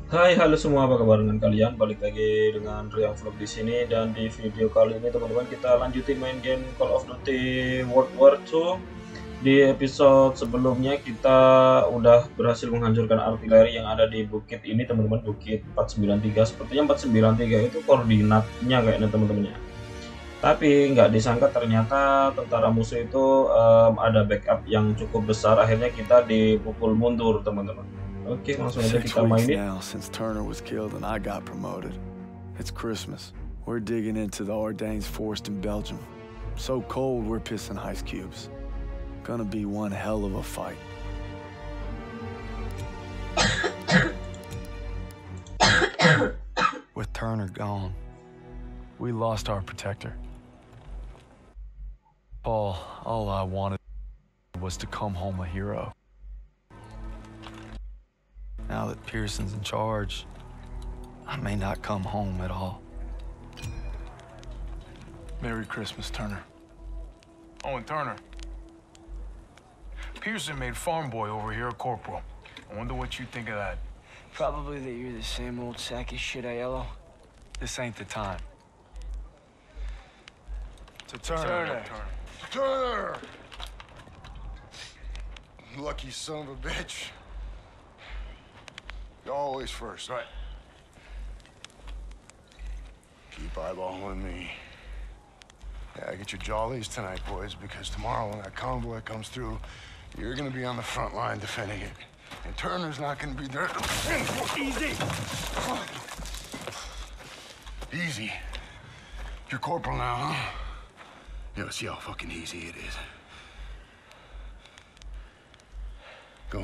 Hai, halo semua, apa kabar dengan kalian? Balik lagi dengan Riang Vlog di sini dan di video kali ini teman-teman kita lanjutin main game Call of Duty World War II. Di episode sebelumnya kita udah berhasil menghancurkan artileri yang ada di bukit ini teman-teman, bukit 493. Sepertinya 493 itu koordinatnya kayaknya teman-teman ya. Tapi nggak disangka ternyata tentara musuh itu ada backup yang cukup besar. Akhirnya kita dipukul mundur teman-teman. Oke, langsung aja kita 6 weeks mainin. now since Turner was killed and I got promoted. It's Christmas. We're digging into the Ardennes forest in Belgium. So cold we're pissing ice cubes. Gonna be one hell of a fight. With Turner gone, we lost our protector. Paul, all I wanted was to come home a hero. Now that Pearson's in charge, I may not come home at all. Merry Christmas, Turner. Oh, and Turner. Pearson made Farm Boy over here a corporal. I wonder what you think of that. Probably that you're the same old sack of shit, Aiello. This ain't the time. To Turner. Turner! Lucky son of a bitch. You're always first. Right. Keep eyeballing me. Yeah, get your jollies tonight, boys, because tomorrow when that convoy comes through, you're gonna be on the front line defending it. And Turner's not gonna be there to defend. Easy! Easy. You're corporal now, huh? Yo, see how fucking easy it is. Go.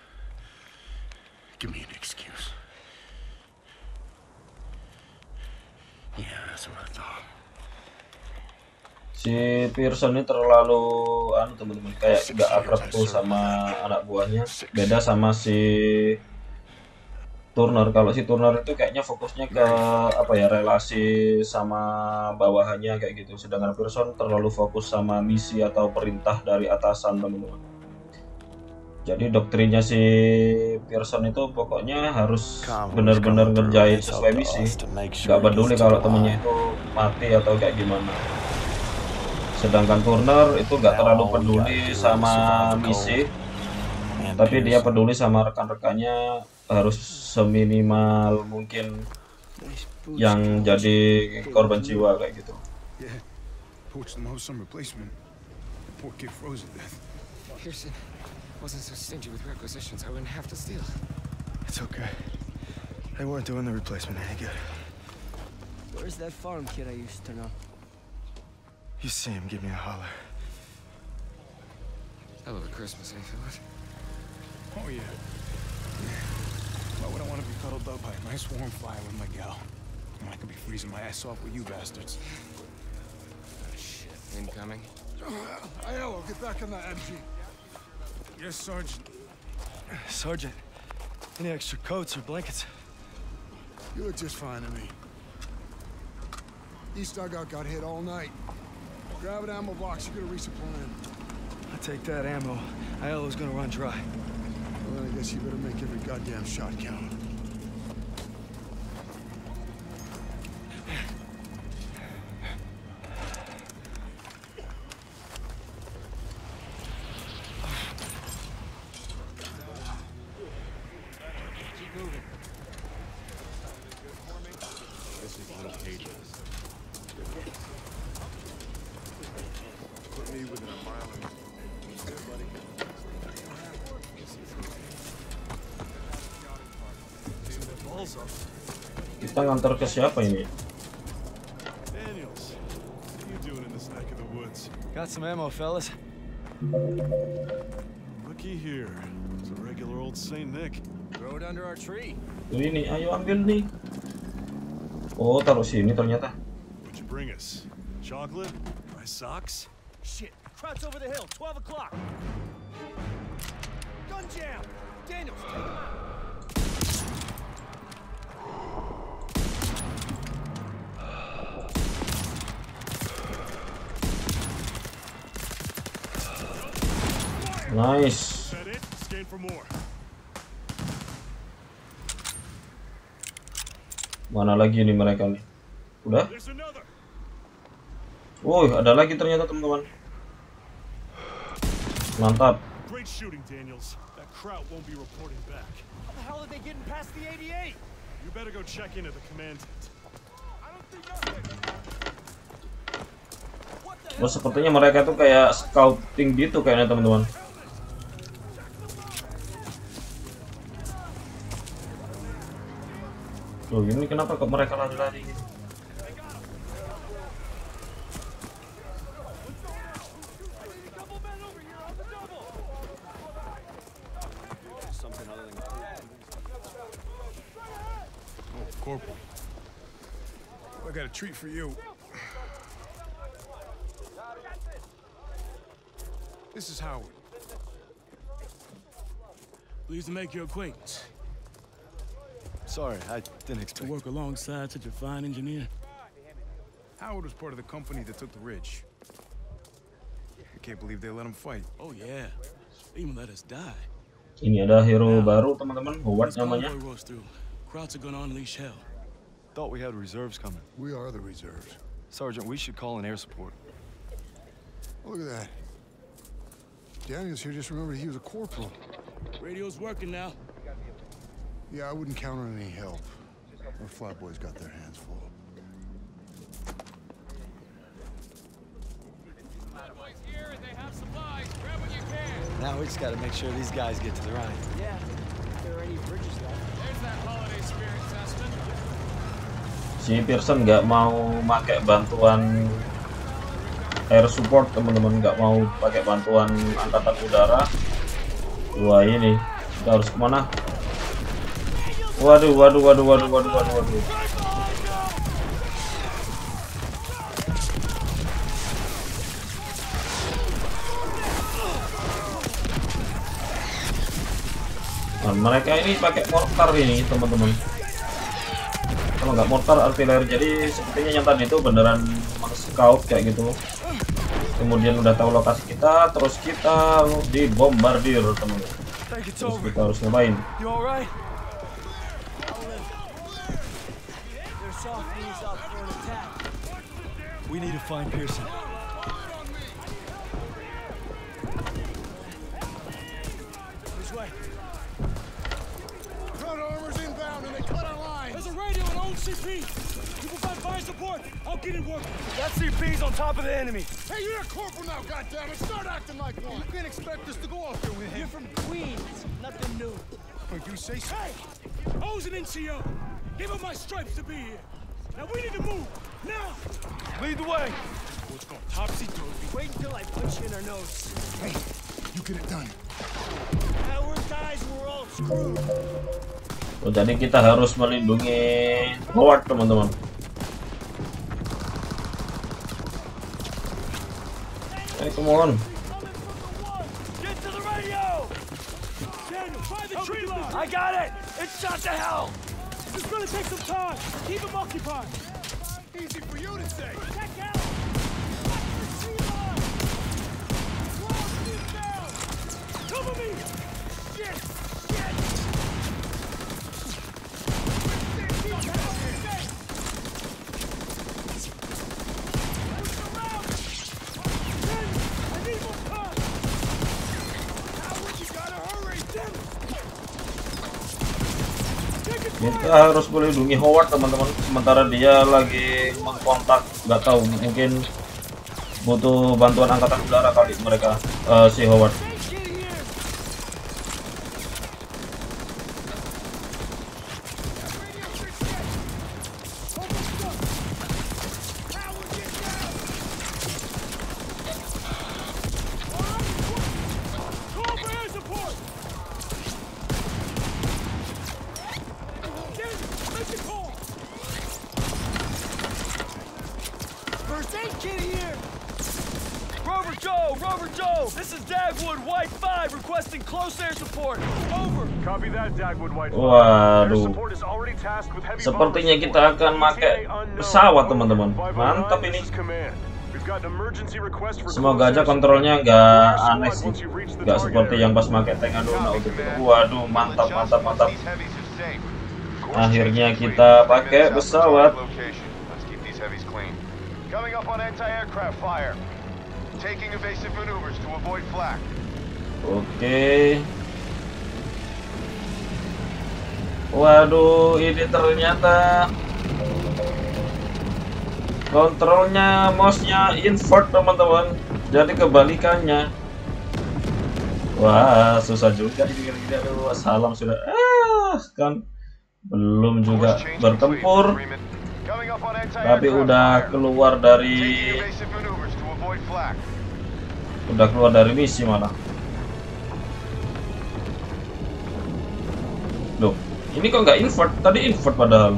Give me an excuse. Yeah, that's what I thought. Si Pearson ini terlalu teman-teman, kayak gak akrab tuh sama anak buahnya. Beda sama si Turner. Kalau si Turner itu kayaknya fokusnya ke relasi sama bawahannya kayak gitu. Sedangkan Pearson terlalu fokus sama misi atau perintah dari atasan teman-teman. Jadi doktrinnya si Pearson itu pokoknya harus benar-benar ngerjain sesuai misi. Gak peduli kalau temennya itu mati atau kayak gimana. Sedangkan Turner itu gak terlalu peduli sama misi, tapi dia peduli sama rekan-rekannya, harus seminimal mungkin yang jadi korban jiwa kayak gitu. Yeah, poached them of some replacement. Poor kid froze to death. Pearson wasn't so stingy with requisitions, I wouldn't have to steal. It's okay. They weren't doing the replacement any good. Where's that farm kid I used to know? You see him, give me a holler. Hell of a Christmas, eh, Philip? Oh, yeah. Why would I want to be cuddled up by a nice warm fire with my gal? When I could be freezing my ass off with you bastards. Shit. Incoming? Aiello, get back on that MG. Yes, Sergeant. Sergeant, any extra coats or blankets? You look just fine to me. East dugout got hit all night. Grab an ammo box, you're gonna resupply him. I'll take that ammo. Aiello's gonna run dry. Well, then I guess you better make every goddamn shot count. Kita nganter ke siapa ini? Daniels, what are you doing in this neck of the woods? Got some ammo, fellas. Looky here. It's a regular old Saint Nick. Throw it under our tree. Ini, ayo ambil nih. Oh, taruh sini ternyata. What'd you bring us? Chocolate? My socks? Shit. Krauts over the hill, 12 o'clock. Gun jam! Daniels, take him out. Nice. That it? Scan for more. Mana lagi nih mereka nih? Udah? Woi, ada lagi ternyata teman-teman. Mantap. Great shooting, Daniels. That Kraut won't be reporting back. How the hell are they getting past the 88? You better go check into the command tent. Oh, sepertinya mereka tuh kayak scouting gitu kayaknya teman-teman. Loh, ini kenapa kok mereka lari-lari gitu? Corporal, I got a treat for you. This is Howard. Pleased to make your acquaintance. Sorry, I didn't To expect. work alongside such a fine engineer. Howard was part of the company that took the ridge. I can't believe they let him fight. Oh yeah, they even let us die. Ini ada hero baru teman-teman, Howard This namanya. convoy rolls through. Krauts are gonna unleash hell. Thought we had reserves coming. We are the reserves. Sergeant, we should call in air support. Look at that. Daniels here just remembered he was a corporal. Radio's working now. Yeah, I wouldn't count on any help. Our flatboys got their hands full. Now we just gotta make sure these guys get to the Rhine. Yeah. If there are any bridges left. Si Pearson nggak mau pakai bantuan air support teman-teman, nggak mau pakai bantuan angkatan udara. Wah ini kita harus kemana? Waduh. Nah, mereka ini pakai mortar ini teman-teman. Kalau nggak mortar artileri, jadi sepertinya yang tadi itu beneran scout kayak gitu. Kemudian udah tahu lokasi kita, terus kita dibombardir teman-teman. Terus kita harus ngapain? You alright? They're softening us up for an attack. We need to find Pearson. This way. Front armor's inbound and they cut our line. There's a radio and OCP. You provide fire support. I'll get it working. That CP's on top of the enemy. Hey, you're a corporal now, goddammit! Start acting like one. You can't expect us to go out there with him. You're from Queens. Nothing new. But you say so. Hey, I was an NCO. Give up my stripes to be here. Now we need to move. Now. Lead the way. What's going topsy-turvy? Wait until I punch you in our nose. Hey, you get it done. Howard dies, we're all screwed. Oh, jadi kita harus melindungi Howard teman-teman. Come on. Get to the radio! Daniel, find the tree line. I got it! It's shot to hell! It's gonna take some time. Keep them occupied. Easy for you to say. Check out. Cover me. Shit. Kita harus melindungi Howard teman-teman, sementara dia lagi mengkontak, nggak tahu mungkin butuh bantuan angkatan udara kali mereka, si Howard. Rover Joe! This is Dagwood White 5 requesting close air support. Over. Copy that, Dagwood White 5. Waduh, sepertinya kita akan pakai pesawat teman-teman. Mantap ini. Semoga aja kontrolnya nggak aneh sih, nggak seperti yang pas pakai tank. Aduh, nah, waduh, mantap. Akhirnya kita pakai pesawat. Let's keep these heavies clean. Coming up on anti-aircraft fire. Taking evasive maneuvers to avoid flak. Oke. Waduh, ini ternyata kontrolnya mouse-nya invert, teman-teman. Jadi kebalikannya. Wah, susah juga ini. Aduh, salam sudah. Kan belum juga bertempur. Tapi udah keluar dari misi malah. Loh, ini kok nggak invert? Tadi invert padahal.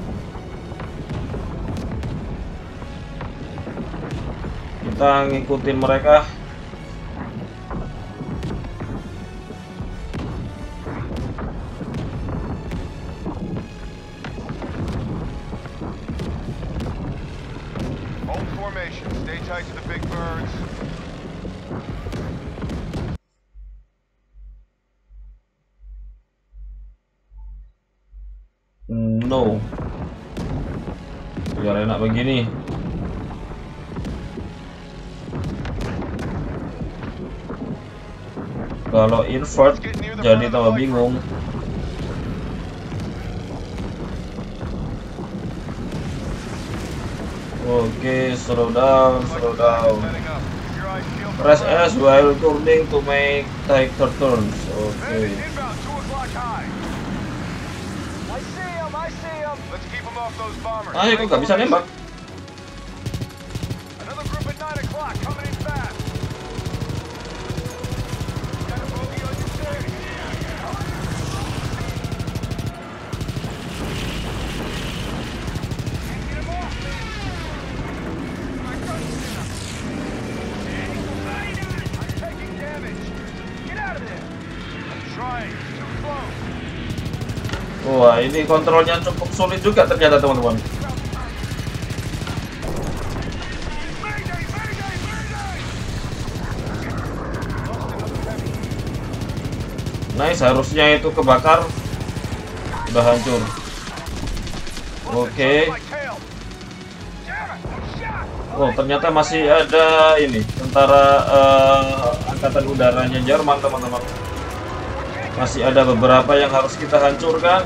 Kita ngikutin mereka. Hold formation. Stay tight to the big birds. No. Biar enak begini. Kalau invert jadi tambah bingung. Oke, slow down. Press S while turning to make tighter turns. Oke. Ayo, kok nggak bisa nembak? Wah, ini kontrolnya cukup sulit juga ternyata, teman-teman. Nice, harusnya itu kebakar. Udah hancur. Oke. Oh, ternyata masih ada ini tentara angkatan udaranya Jerman, teman-teman. Masih ada beberapa yang harus kita hancurkan.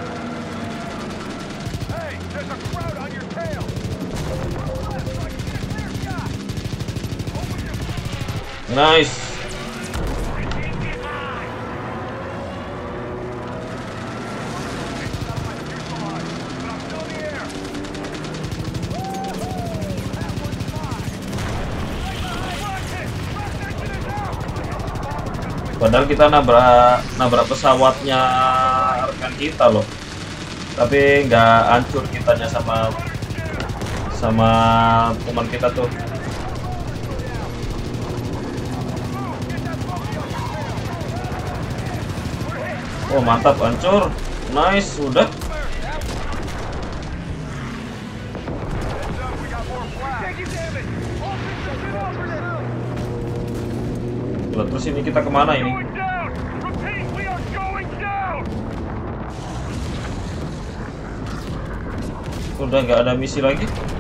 Nice. Padahal kita nabrak pesawatnya rekan kita loh, tapi nggak hancur kitanya sama teman kita tuh. Oh, mantap, hancur. Nice, udah. Terus ini kita kemana ini? Udah nggak ada misi lagi.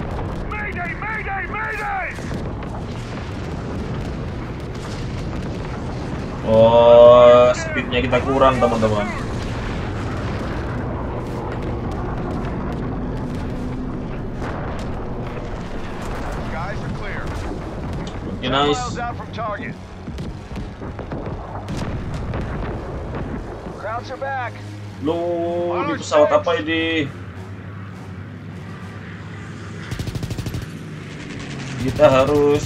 Oh, speednya kita kurang, teman-teman. Oke, nice. Loh, di pesawat apa ini? Kita harus...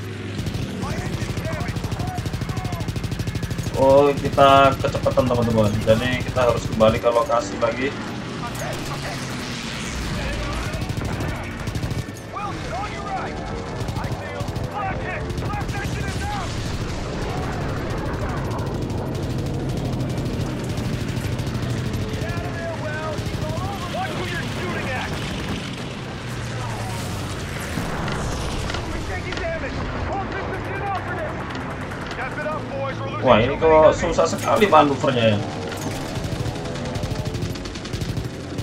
Oh, kita kecepatan, teman-teman. Jadi kita harus kembali ke lokasi lagi. Wah, ini kok susah sekali manuvernya ya.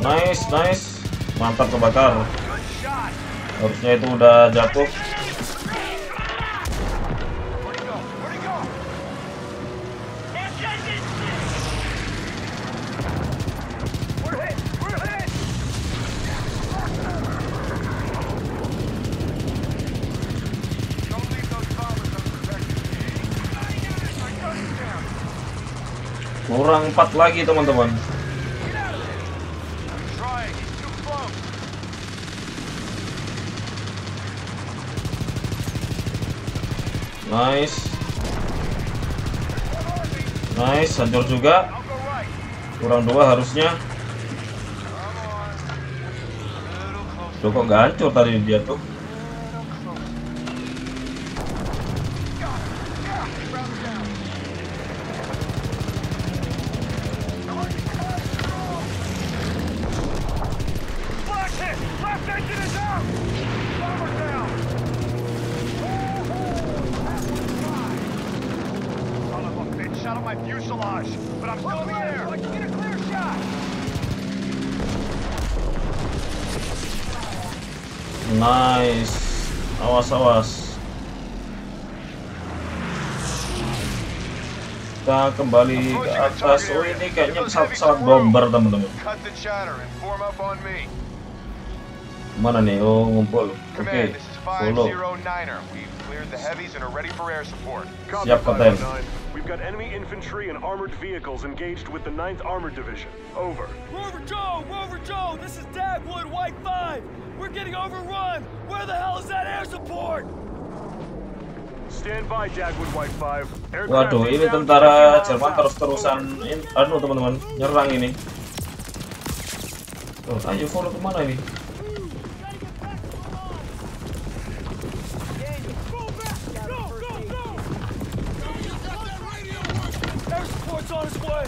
Nice, nice. Mantap, kebakar. Harusnya itu udah jatuh. Kurang 4 lagi teman-teman. Nice. Nice, hancur juga. Kurang 2 harusnya. Loh, kok nggak hancur tadi dia tuh? Nice. Awas, awas. Kita kembali ke atas. Oh, ini kayaknya pesawat bomber teman-teman. Mana nih? Oh, ngumpul. Oke, follow. Siap, Kapten. We've got enemy infantry and armored vehicles engaged with the 9th Armored Division. Over. Rover Joe, this is Dagwood, White 5. We're getting overrun. Where the hell is that air support? Stand by, Dagwood, White 5. Waduh, ini tentara Jerman terus-terusan teman-teman nyerang ini. Oh, ayo follow kemana ini? Air support's on its way.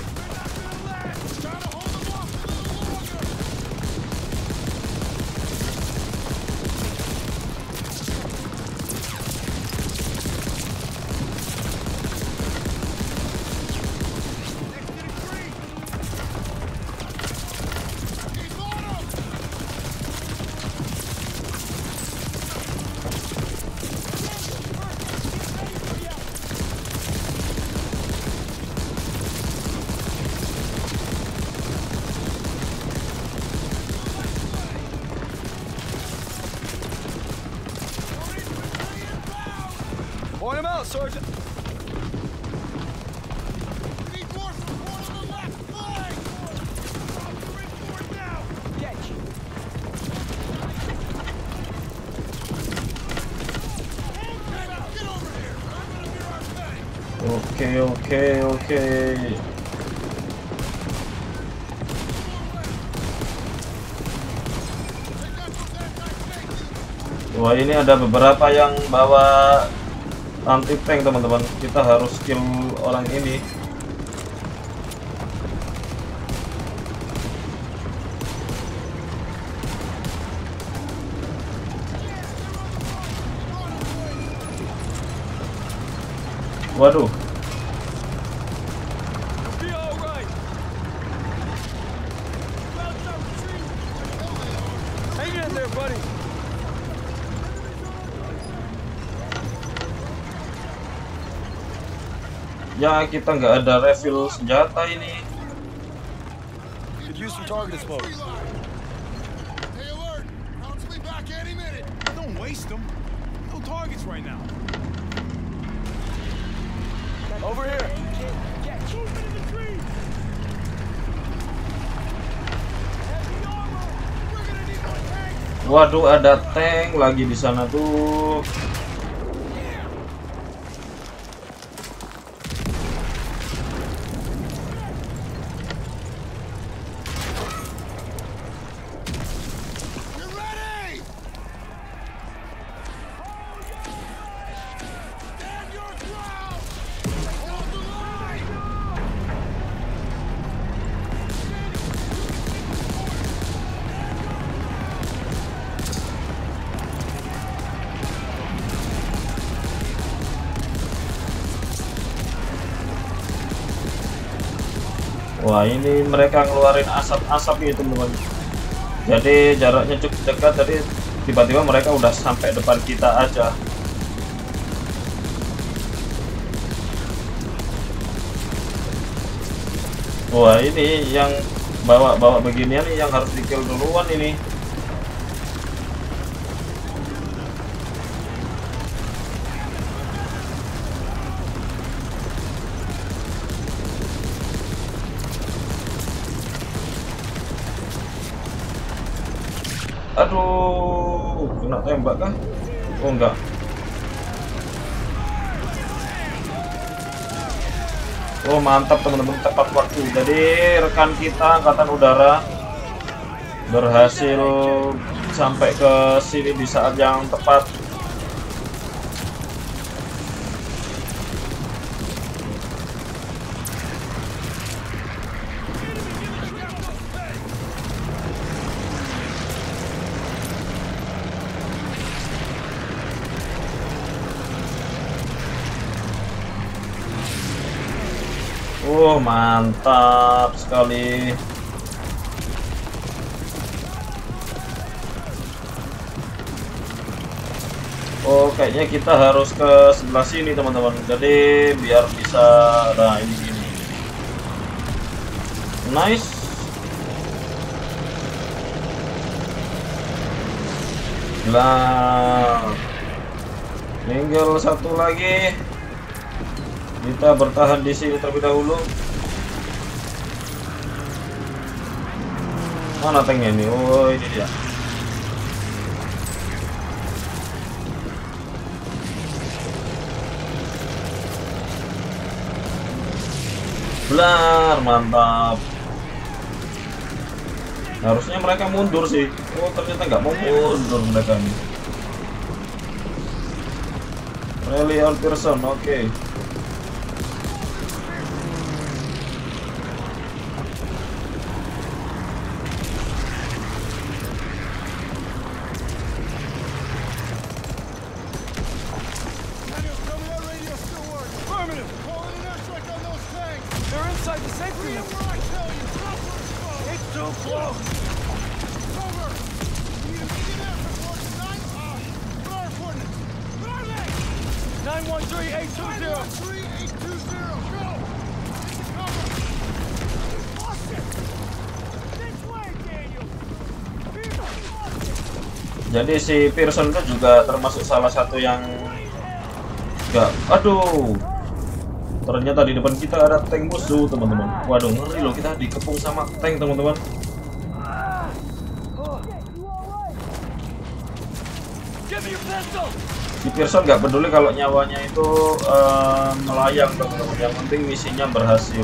Point him out, Sergeant. Oke. Wah, ini ada beberapa yang bawa anti tank teman-teman. Kita harus kill orang ini. Waduh. Hang in there, buddy. Ya, kita nggak ada refill senjata ini. Could use some target exposed. Stay alert. Rounds will be back any minute. Don't waste them. No targets right now. Over here. Waduh, ada tank lagi di sana tuh. Wah, ini mereka ngeluarin asap-asap itu teman-teman. Jadi jaraknya cukup dekat, jadi tiba-tiba mereka udah sampai depan kita aja. Wah, ini yang bawa beginian nih yang harus di-kill duluan ini. Aduh, kena tembak kah? Oh enggak. Oh mantap teman-teman, tepat waktu. Jadi rekan kita angkatan udara berhasil sampai ke sini di saat yang tepat. Oh mantap sekali. Oh kayaknya kita harus ke sebelah sini teman-teman. Jadi biar bisa, nah ini gini. Nice. Nah, tinggal satu lagi. Kita bertahan di sini terlebih dahulu. Mana tanknya ini? Oh ini dia. Belar, mantap. Harusnya mereka mundur sih. Oh ternyata nggak mau mundur mereka nih. Rally on Pearson, oke. They're inside the safety room. It's too close. 913-820. Jadi si Pearson itu juga termasuk salah satu yang enggak. Aduh. Ternyata di depan kita ada tank musuh, teman-teman. Waduh, ngeri loh, kita dikepung sama tank, teman-teman. Si Pearson nggak peduli kalau nyawanya itu melayang, teman-teman. Yang penting misinya berhasil.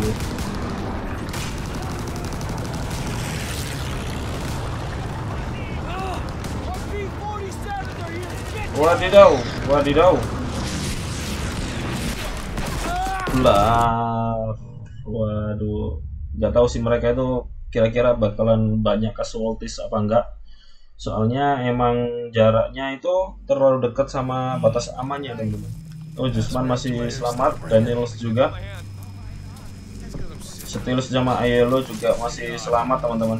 Wadidaw, wadidaw. Belar. Waduh, nggak tahu sih mereka itu kira-kira bakalan banyak casualties apa enggak. Soalnya emang jaraknya itu terlalu dekat sama batas amannya, teman-teman. Oh, Jusman masih selamat, Daniels juga. Stilus sama Aiello juga masih selamat, teman-teman.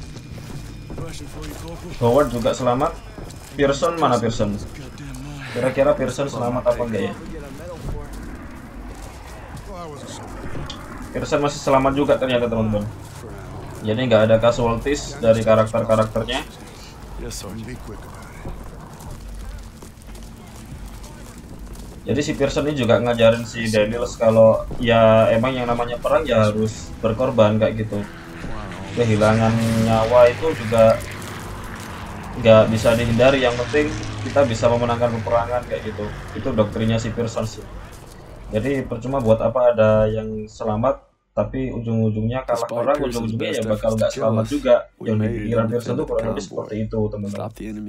Howard juga selamat. Pearson mana Pearson? Kira-kira Pearson selamat apa enggak ya? Pearson masih selamat juga ternyata, teman-teman. Jadi nggak ada casualties dari karakter-karakternya. Jadi si Pearson ini juga ngajarin si Daniels kalau ya emang yang namanya perang ya harus berkorban kayak gitu. Kehilangan nyawa itu juga nggak bisa dihindari. Yang penting kita bisa memenangkan peperangan kayak gitu. Itu doktrinnya si Pearson sih. Jadi percuma buat apa ada yang selamat tapi ujung-ujungnya kalah orang, ujung-ujungnya ya bakal nggak selamat juga. Yang di pikiran Pearson itu kurang lebih seperti itu, teman-teman.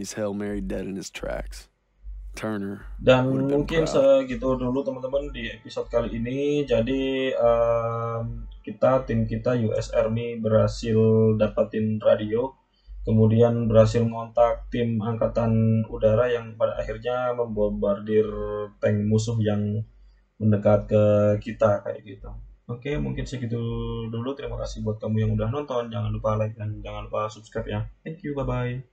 Dan mungkin segitu dulu teman-teman di episode kali ini. Jadi tim kita US Army berhasil dapatin radio, kemudian berhasil ngontak tim angkatan udara yang pada akhirnya membombardir tank musuh yang mendekat ke kita kayak gitu. Oke, mungkin segitu dulu. Terima kasih buat kamu yang udah nonton. Jangan lupa like dan jangan lupa subscribe ya. Thank you, bye-bye.